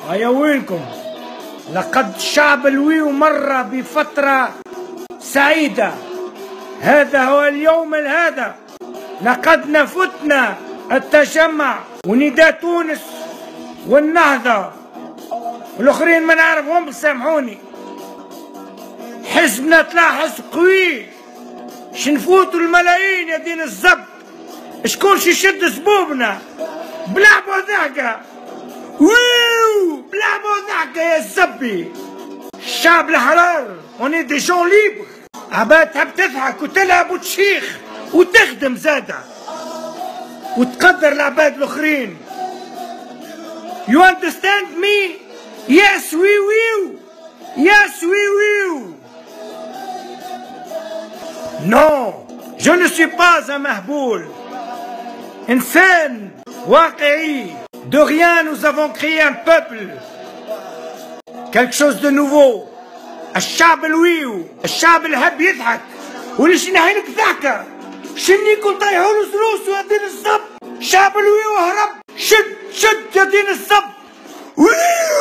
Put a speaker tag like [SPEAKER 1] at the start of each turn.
[SPEAKER 1] هيا وينكم؟ لقد الشعب الويو مر بفترة سعيدة. هذا هو اليوم هذا لقد نفتنا التجمع ونداء تونس والنهضة والآخرين ما نعرفهم، سامحوني. حزبنا طلع حزب قوي، شنفوتوا الملايين يا دين الزب. شكونش يشد زبوبنا بلعبوا ضحكة ويو، بلعبوا ضحكة يا الزبي. الشعب الحرار وني دي جون ليبر، عباد تحب تضحك وتلعب وتشيخ وتخدم زادة وتقدر العباد الآخرين. You understand me? Yes we will. Yes we will. Non, je ne suis pas un mahboul. إنسان واقعي. De rien nous avons créé un peuple. Quelque chose de nouveau. الشعب الويو، الشعب اللي حب يضحك واللي شنحيلك ضحكة شنيكم طيحوا له فلوس يا دين الزب. الشعب الويو هرب. شد شد يا دين الزب. ويو.